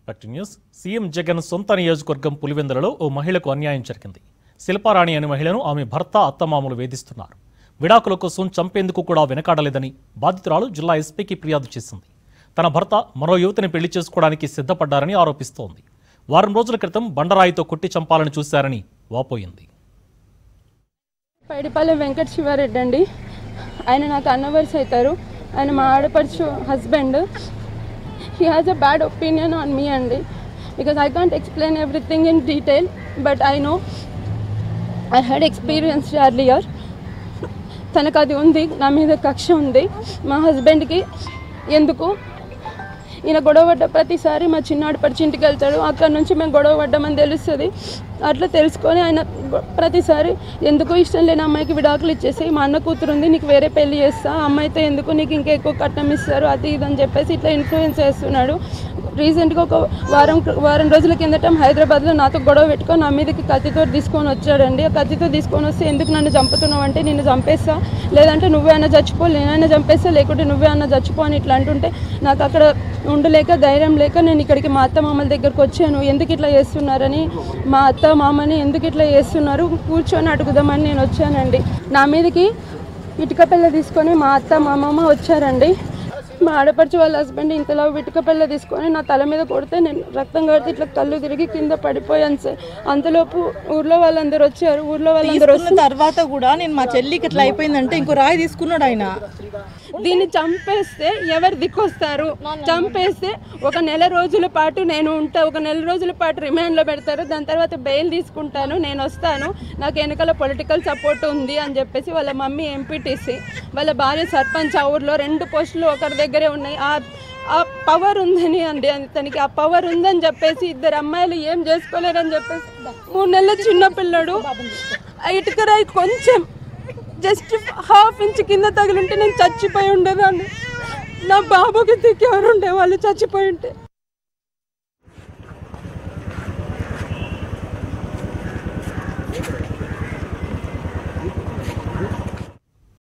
Back news. CM Jagan సొంత నియోజకవర్గం పులివెందులలో ఓ మహిళకు అన్యాయం జరిగింది. శిల్పారాణి అనే మహిళను ఆమె భర్త అత్తమామలు వేధిస్తున్నారు. విడాకుల కోసం చంపేందుకు కూడా వెనకాడలేదని బాధితురాలు జిల్లా ఎస్పీకి ఫిర్యాదు చేసింది. తన భర్త మరో యువతిని పెళ్లి చేసుకోవడానికి సిద్ధపడ్డారని ఆరోపిస్తోంది. వారం రోజుల క్రితం బండరాయితో కొట్టి చంపాలని చూశారని వాపోయింది. పైడిపాలెం వెంకట శివారెడ్డి అండి. ఆయన నాకు అన్నవర్స్ అవుతారు. ఆయన మా ఆడపడుచు husband. He has a bad opinion on me అండి, because I can't explain everything in detail, but I know I had experienced earlier. తనకు అది ఉంది, నా మీద కక్ష ఉంది. మా హస్బెండ్కి ఎందుకు ఈయన గొడవ పడ్డ ప్రతిసారి మా చిన్నాడు పడిచి ఇంటికి వెళ్తాడు. అక్కడ నుంచి మేము గొడవ పడ్డామని తెలుస్తుంది. అట్లా తెలుసుకొని ఆయన ప్రతిసారి ఎందుకు ఇష్టం లేని అమ్మాయికి విడాకులు ఇచ్చేసి, మా అన్న కూతురు ఉంది, నీకు వేరే పెళ్లి చేస్తా, అమ్మాయితో ఎందుకు, నీకు ఇంకా ఎక్కువ కట్నం ఇస్తారు, అది ఇది అని చెప్పేసి ఇట్లా ఇన్ఫ్లుయెన్స్ చేస్తున్నాడు. రీసెంట్గా ఒక వారం రోజుల కిందట హైదరాబాద్లో నాతో గొడవ పెట్టుకొని నా మీదకి కత్తితో తీసుకొని వచ్చాడండి. ఆ కత్తితో తీసుకొని వస్తే ఎందుకు నన్ను చంపుతున్నావు అంటే, నిన్ను చంపేస్తా, లేదంటే నువ్వే అన్న చచ్చిపో, నేనైనా చంపేస్తా, లేకుంటే నువ్వే అన్న చచ్చిపో అని ఇట్లా అంటుంటే నాకు అక్కడ ఉండలేక ధైర్యం లేక నేను ఇక్కడికి మా అత్త మామల దగ్గరకు వచ్చాను. ఎందుకు ఇట్లా చేస్తున్నారని, మా అత్త మామని ఎందుకు ఇట్లా చేస్తున్నారు కూర్చొని అడుగుదామని నేను వచ్చానండి. నా మీదకి ఇటుక పిల్ల తీసుకొని మా అత్త మా మామ వచ్చారండి. మా ఆడపడుచు వాళ్ళ హస్బెండ్ ఇంతలో ఇటుక పిల్ల తీసుకొని నా తల మీద కొడితే నేను రక్తం కడితే ఇట్లా కళ్ళు తిరిగి కింద పడిపోయాను సార్. అంతలోపు ఊర్లో వాళ్ళందరూ వచ్చారు. వచ్చిన తర్వాత కూడా నేను మా చెల్లికి ఇట్లా అయిపోయిందంటే ఇంకో రాయి తీసుకున్నాడు ఆయన. దీన్ని చంపేస్తే ఎవరు దిక్కొస్తారు? చంపేస్తే ఒక నెల రోజుల పాటు నేను ఉంటా, ఒక నెల రోజుల పాటు రిమాండ్లో పెడతారు. దాని తర్వాత బెయిల్ తీసుకుంటాను, నేను వస్తాను, నాకు వెనకాల పొలిటికల్ సపోర్ట్ ఉంది అని చెప్పేసి వాళ్ళ మమ్మీ ఎంపీటీసీ, వాళ్ళ భార్య సర్పంచ్, ఆ ఊర్లో 2 పోస్టులు ఒకరి దగ్గరే ఉన్నాయి. ఆ పవర్ ఉందని అండి, తనకి ఆ పవర్ ఉందని చెప్పేసి 2 అమ్మాయిలు ఏం చేసుకోలేరని చెప్పేసి 3 నెలల చిన్న పిల్లడు ఇటుకరాయి కొంచెం జస్ట్ 1/2 ఇంచ్ కింద తగిలింటే నేను చచ్చిపోయి ఉండేదాన్ని. నా బాబుకి దిక్కు ఎవరు ఉండే వాళ్ళు చచ్చిపోయి ఉంటే.